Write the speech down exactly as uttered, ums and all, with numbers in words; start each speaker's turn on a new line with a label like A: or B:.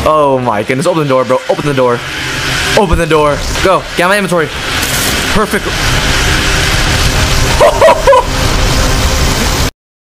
A: Oh my goodness. Open the door, bro. Open the door. Open the door. Go. Get out my inventory. Perfect.